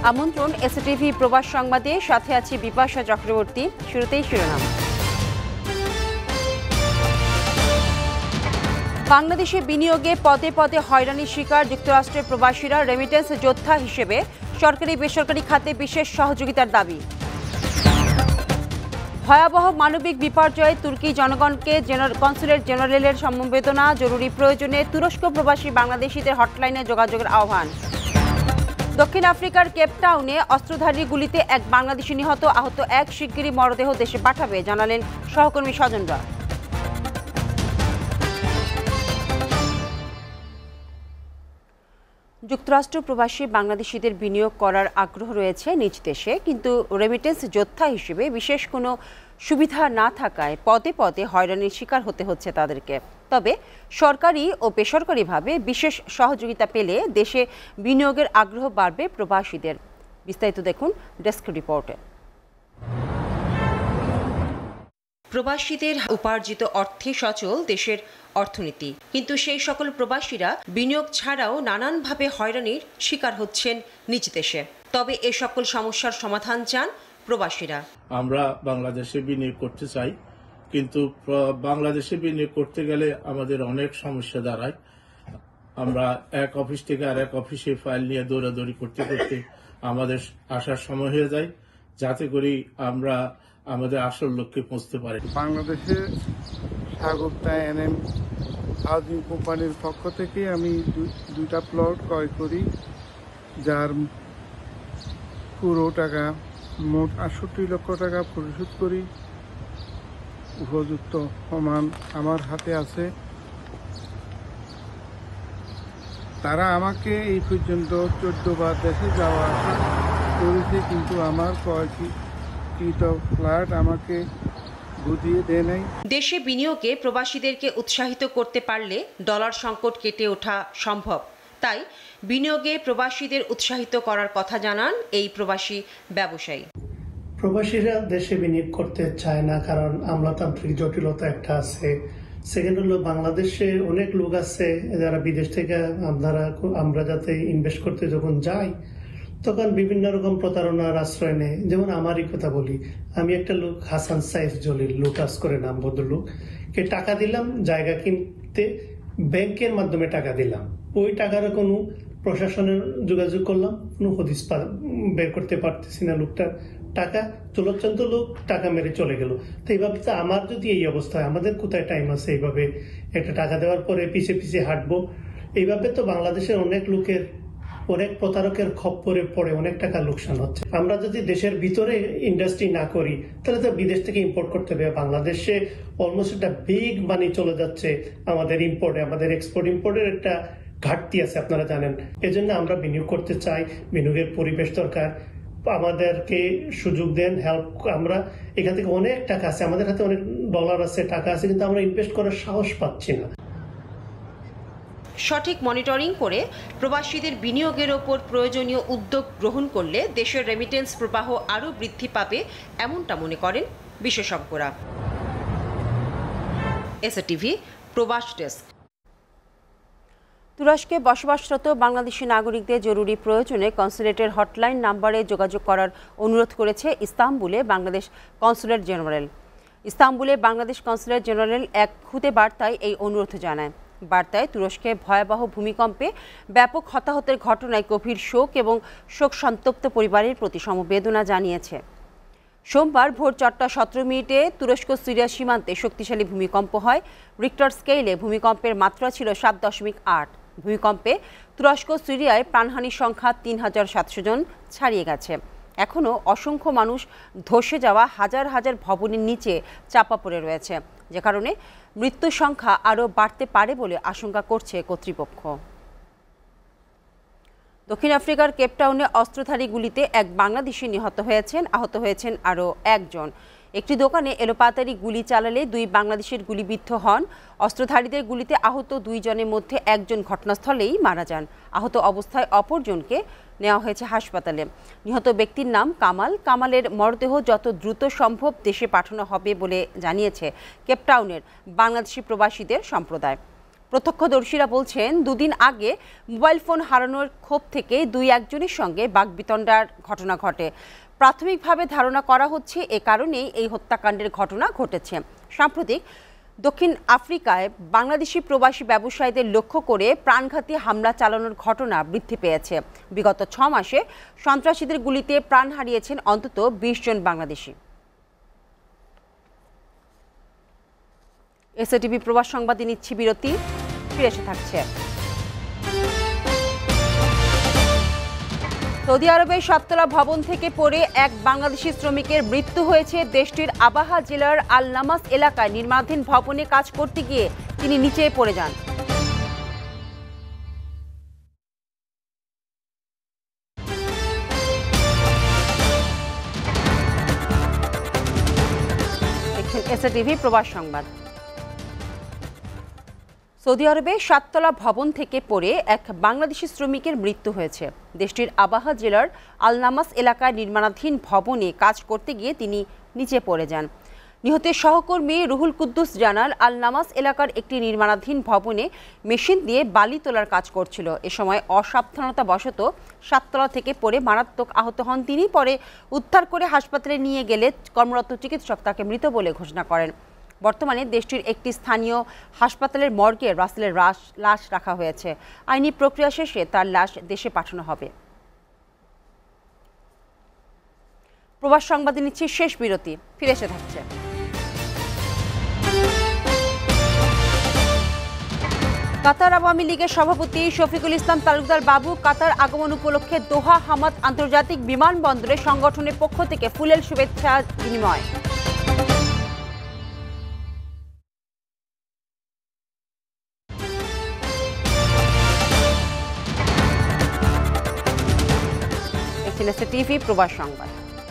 আমন্ত্রণ এসএটিভি প্রবাস সংবাদে, সাথে আছি বিপাশা চক্রবর্তী। শুরুতেই শিরোনাম। বাংলাদেশে বিনিয়োগে পদে পদে হয়রানির শিকার যুক্তরাষ্ট্রের প্রবাসীরা, রেমিটেন্স যোদ্ধা হিসেবে সরকারি বেসরকারি খাতে বিশেষ সহযোগিতার দাবি। ভয়াবহ মানবিক বিপর্যয়ে তুর্কি জনগণকে কনসুলেট জেনারেলের সমবেদনা, জরুরি প্রয়োজনে তুরস্ক প্রবাসী বাংলাদেশিদের হটলাইনে যোগাযোগের আহ্বান। দক্ষিণ আফ্রিকার কেপটাউনে অস্ত্রধারী গুলিতে এক বাংলাদেশি নিহত, আহত এক শিগগিরই মরদেহ দেশে পাঠাবে জানালেন সহকর্মী স্বজনরা। যুক্তরাষ্ট্র প্রবাসী বাংলাদেশিদের বিনিয়োগ করার আগ্রহ রয়েছে নিজ দেশে, কিন্তু রেমিটেন্স যোদ্ধা হিসেবে বিশেষ কোনো সুবিধা না থাকায় পদে পদে হয়রানির শিকার হতে হচ্ছে তাদেরকে। তবে সরকারি ও বেসরকারিভাবে বিশেষ সহযোগিতা পেলে দেশে বিনিয়োগের আগ্রহ বাড়বে প্রবাসীদের। বিস্তারিত দেখুন ডেস্ক রিপোর্টে। প্রবাসীদের উপার্জিত অর্থে সচল দেশের অর্থনীতি, কিন্তু সেই সকল প্রবাসীরা বিনিয়োগ ছাড়াও নানানভাবে হয়রানির শিকার হচ্ছেন নিজ দেশে। তবে এ সকল সমস্যার সমাধান চান প্রবাসীরা। আমরা বাংলাদেশে বিনিয়োগ করতে চাই, কিন্তু বাংলাদেশে বিনিয়োগ করতে গেলে আমাদের অনেক সমস্যা দাঁড়ায়। আমরা এক অফিস থেকে আর এক অফিসে ফাইল নিয়ে দৌড়াদৌড়ি করতে করতে আমাদের আসার সময় হয়ে যায়, যাতে করে আমরা আমাদের আসল লক্ষ্যে পৌঁছতে পারি। বাংলাদেশে স্বাগতা এনএম হাউজিং কোম্পানির পক্ষ থেকে আমি দুইটা প্লট ক্রয় করি, যার পুরো টাকা মোট ৬৮ লক্ষ টাকা পরিশোধ করি। উপযুক্ত প্রমাণ আমার হাতে আছে। তারা আমাকে এই পর্যন্ত ১৪ বার দেশে যাওয়া আসা করেছে, কিন্তু আমার ক্রয়কৃত ফ্ল্যাট আমাকে বুঝিয়ে দেয় নাই। দেশে বিনিয়োগে প্রবাসীদেরকে উৎসাহিত করতে পারলে ডলার সংকট কেটে ওঠা সম্ভব। তাই বিনিয়োগে প্রবাসীদের উৎসাহিত করার কথা জানান এই প্রবাসী ব্যবসায়ী। প্রবাসীরা দেশে বিনিয়োগ করতে চায় না, কারণ আমলাতান্ত্রিক জটিলতা একটা আছে। সেকেন্ড হলো, বাংলাদেশে অনেক লোক আছে যারা বিদেশ থেকে আমরা যাতে ইনভেস্ট করতে যখন যাই তখন বিভিন্ন রকম প্রতারণার আশ্রয় নেয়। যেমন আমারই কথা বলি, আমি একটা লোক হাসান সাইফ জলিল, লুটাস করে নাম, ভদ্রলোক কে টাকা দিলাম জায়গা কিনতে, ব্যাংকের মাধ্যমে টাকা দিলাম। ওই টাকার কোনো প্রশাসনের যোগাযোগ করলাম, কোনো হদিস বের করতে পারতেছি না। লোকটার টাকা চলচ্চন্ত লোক টাকা মেরে চলে গেল। তো এইভাবে আমার যদি এই অবস্থা হয়, আমাদের কোথায় টাইম আছে এইভাবে একটা টাকা দেওয়ার পরে পিছিয়ে পিছিয়ে হাঁটবো? এইভাবে তো বাংলাদেশের অনেক লোকের, অনেক প্রতারকের খপ্পরে পড়ে অনেক টাকা লোকসান হচ্ছে। আমরা যদি দেশের ভিতরে ইন্ডাস্ট্রি না করি, তাহলে তো বিদেশ থেকে ইম্পোর্ট করতে হবে। বাংলাদেশে অলমোস্ট একটা বিগ মানি চলে যাচ্ছে আমাদের ইম্পোর্টে। আমাদের এক্সপোর্ট ইম্পোর্টের একটা ঘাটতি আছে, আপনারা জানেন। এজন্য আমরা বিনিয়োগ করতে চাই, বিনিয়োগের পরিবেশ দরকার। আমাদেরকে সুযোগ দেন, হেল্প। আমরা এখান থেকে অনেক টাকা আছে, আমাদের হাতে অনেক ডলার আছে, টাকা আছে, কিন্তু আমরা ইনভেস্ট করার সাহস পাচ্ছি না। সঠিক মনিটরিং করে প্রবাসীদের বিনিয়োগের ওপর প্রয়োজনীয় উদ্যোগ গ্রহণ করলে দেশের রেমিটেন্স প্রবাহ আরও বৃদ্ধি পাবে, এমনটা মনে করেন বিশেষজ্ঞরা। এসএটিভি প্রবাস ডেস্ক। তুরস্কে বসবাসরত বাংলাদেশি নাগরিকদের জরুরি প্রয়োজনে কনসুলেটের হটলাইন নাম্বারে যোগাযোগ করার অনুরোধ করেছে ইস্তাম্বুলে বাংলাদেশ কনসুলেট জেনারেল। ইস্তাম্বুলে বাংলাদেশ কনসুলেট জেনারেল এক খুদে বার্তায় এই অনুরোধ জানায়। বার্তায় তুরস্কে ভয়াবহ ভূমিকম্পে ব্যাপক হতাহতের ঘটনায় গভীর শোক এবং শোক সন্তপ্ত পরিবারের প্রতি সমবেদনা জানিয়েছে। সোমবার ভোর ৪টা ১৭ তুরস্ক সিরিয়া সীমান্তে শক্তিশালী ভূমিকম্প হয়। রিক্টার স্কেলে ভূমিকম্পের মাত্রা ছিল ৭.৮। ভূমিকম্পে তুরস্ক সিরিয়ায় প্রাণহানির সংখ্যা ৩,৭০০ জন ছাড়িয়ে গেছে। এখনও অসংখ্য মানুষ ধসে যাওয়া হাজার হাজার ভবনের নিচে চাপা পড়ে রয়েছে, যে কারণে মৃত্যুর সংখ্যা আরও বাড়তে পারে বলে আশঙ্কা করছে কর্তৃপক্ষ। দক্ষিণ আফ্রিকার কেপটাউনে অস্ত্রধারী গুলিতে এক বাংলাদেশি নিহত হয়েছেন, আহত হয়েছেন আরও একজন। একটি দোকানে এলোপাতাড়ি গুলি চালালে ২ বাংলাদেশের গুলিবিদ্ধ হন। অস্ত্রধারীদের গুলিতে আহত ২ জনের মধ্যে একজন ঘটনাস্থলেই মারা যান। আহত অবস্থায় অপরজনকে নেওয়া হয়েছে হাসপাতালে। নিহত ব্যক্তির নাম কামাল। কামালের মরদেহ যত দ্রুত সম্ভব দেশে পাঠানো হবে বলে জানিয়েছে কেপটাউনের বাংলাদেশি প্রবাসীদের সম্প্রদায়। প্রত্যক্ষদর্শীরা বলছেন, দুদিন আগে মোবাইল ফোন হারানোর ক্ষোভ থেকে দুই একজনের সঙ্গে বাকবিতণ্ডার ঘটনা ঘটে। প্রাথমিকভাবে ধারণা করা হচ্ছে এ কারণেই এই হত্যাকাণ্ডের ঘটনা ঘটেছে। সাম্প্রতিক দক্ষিণ আফ্রিকায় বাংলাদেশি প্রবাসী ব্যবসায়ীদের লক্ষ্য করে প্রাণঘাতী হামলা চালানোর ঘটনা বৃদ্ধি পেয়েছে। বিগত 6 মাসে সন্ত্রাসীদের গুলিতে প্রাণ হারিয়েছেন অন্তত 20 জন বাংলাদেশি। SATV প্রবাস সংবাদে নিচ্ছি বিরতি, ফিরে এসে থাকছে। সৌদি আরবের 7তলা ভবন থেকে পড়ে এক বাংলাদেশি শ্রমিকের মৃত্যু হয়েছে। দেশটির আবাহা জেলার আল নামাস এলাকায় নির্মাণাধীন ভবনে কাজ করতে গিয়ে তিনি নিচে পড়ে যান। দেখছেন SATV প্রবাস সংবাদ। সৌদি আরবে 7তলা ভবন থেকে পড়ে এক বাংলাদেশি শ্রমিকের মৃত্যু হয়েছে। দেশটির আবাহা জেলার আল নামাস এলাকায় নির্মাণাধীন ভবনে কাজ করতে গিয়ে তিনি নিচে পড়ে যান। নিহতের সহকর্মী রুহুল কুদ্দুস জানান, আল নামাস এলাকার একটি নির্মাণাধীন ভবনে মেশিন দিয়ে বালি তোলার কাজ করছিল। এ সময় অসাবধানতাবশত 7তলা থেকে পড়ে মারাত্মক আহত হন তিনি। পরে উদ্ধার করে হাসপাতালে নিয়ে গেলে কর্মরত চিকিৎসক তাকে মৃত বলে ঘোষণা করেন। বর্তমানে দেশটির একটি স্থানীয় হাসপাতালের মর্গে রাসেলের লাশ রাখা হয়েছে। আইনি প্রক্রিয়া শেষে তার লাশ দেশে পাঠানো হবে। প্রবাস সংবাদে নিচ্ছে শেষ বিরতি, ফিরে এসে থাকছে। কাতার আওয়ামী লীগের সভাপতি শফিকুল ইসলাম তালুকদার বাবু কাতার আগমন উপলক্ষে দোহা হামাদ আন্তর্জাতিক বিমানবন্দরে সংগঠনের পক্ষ থেকে ফুলেল শুভেচ্ছা বিনিময়। SATV প্রবাস সংবাদ।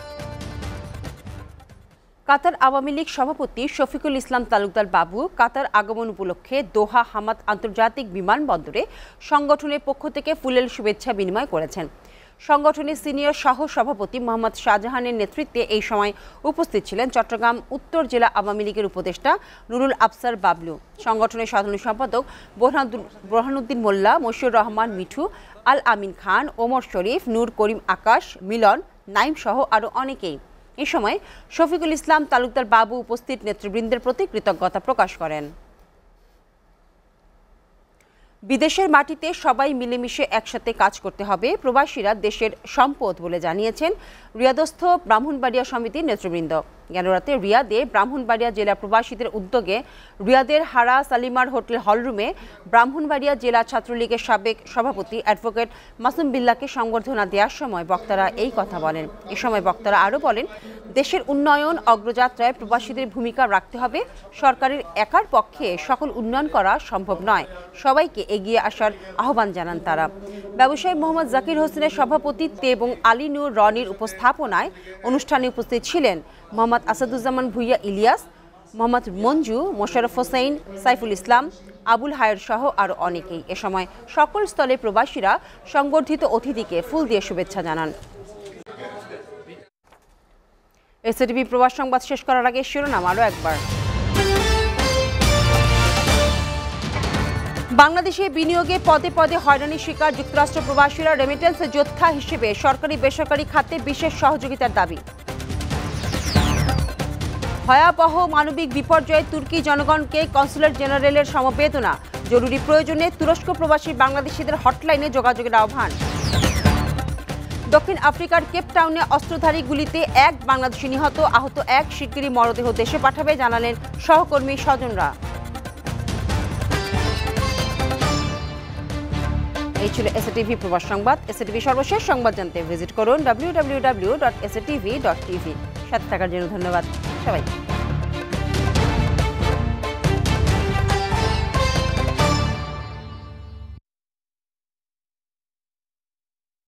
কাতার আওয়ামী লীগ সভাপতি শফিকুল ইসলাম তালুকদার বাবু কাতার আগমন উপলক্ষে দোহা হামাদ আন্তর্জাতিক বিমানবন্দরে সংগঠনের পক্ষ থেকে ফুলেল শুভেচ্ছা বিনিময় করেছেন। সংগঠনের সিনিয়র সহ সভাপতি মোহাম্মদ শাহজাহানের নেতৃত্বে এই সময় উপস্থিত ছিলেন চট্টগ্রাম উত্তর জেলা আওয়ামী লীগের উপদেষ্টা নুরুল আফসার বাবলু, সংগঠনের সাধারণ সম্পাদক বোরহানুদ্দিন মোল্লা, মশিউর রহমান মিঠু, আল আমিন খান, ওমর শরীফ, নূর করিম আকাশ, মিলন, নাইম সহ আরও অনেকেই। এ সময় শফিকুল ইসলাম তালুকদার বাবু উপস্থিত নেতৃবৃন্দের প্রতি কৃতজ্ঞতা প্রকাশ করেন। বিদেশের মাটিতে সবাই মিলেমিশে একসাথে কাজ করতে হবে, প্রবাসীরা দেশের সম্পদ বলে জানিয়েছেন রিয়াদস্থ ব্রাহ্মণবাড়িয়া সমিতির নেতৃবৃন্দ। গতরাতে রিয়াদে ব্রাহ্মণবাড়িয়া জেলা প্রবাসীদের উদ্যোগে রিয়াদের হারা সালিমার হোটেল হলরুমে ব্রাহ্মণবাড়িয়া জেলা ছাত্রলীগের সাবেক সভাপতি অ্যাডভোকেট মাসুম বিল্লাহকে সংবর্ধনা দেওয়ার সময় বক্তারা এই কথা বলেন। এ সময় বক্তারা আরও বলেন, দেশের উন্নয়ন অগ্রযাত্রায় প্রবাসীদের ভূমিকা রাখতে হবে। সরকারের একার পক্ষে সকল উন্নয়ন করা সম্ভব নয়, সবাইকে এগিয়ে আসার আহ্বান জানান তারা। ব্যবসায়ী মোহাম্মদ জাকির হোসেনের সভাপতিত্বে এবং আলী নূর রনির উপস্থাপনায় অনুষ্ঠানে উপস্থিত ছিলেন মোহাম্মদ আসাদুজ্জামান ভুইয়া ইলিয়াস, মোহাম্মদ মঞ্জু, মোশাররফ হোসেন, সাইফুল ইসলাম, আবুল হায়ের সহ আরও অনেকেই। এ সময় সকল স্থলে প্রবাসীরা সংবর্ধিত অতিথিকে ফুল দিয়ে শুভেচ্ছা জানান। SATV প্রবাস সংবাদ শেষ করার আগে শিরোনাম আরও একবার। বাংলাদেশে বিনিয়োগে পদে পদে হয়রানির শিকার যুক্তরাষ্ট্র প্রবাসীরা, রেমিটেন্স যোদ্ধা হিসেবে সরকারি বেসরকারি খাতে বিশেষ সহযোগিতার দাবি। ভয়াবহ মানবিক বিপর্যয়ে তুর্কি জনগণকে কনসুলেট জেনারেলের সমবেদনা, জরুরি প্রয়োজনে তুরস্ক প্রবাসী বাংলাদেশিদের হটলাইনে যোগাযোগের আহ্বান। দক্ষিণ আফ্রিকার কেপটাউনে অস্ত্রধারী গুলিতে এক বাংলাদেশি নিহত, আহত এক শিগগিরই মরদেহ দেশে পাঠাবে জানালেন সহকর্মী স্বজনরা। এই ছিল SATV প্রবাস সংবাদ। SATV সর্বশেষ সংবাদ জানতে ভিজিট করুন www.satv.tv। সাথে থাকার জন্য ধন্যবাদ সবাই।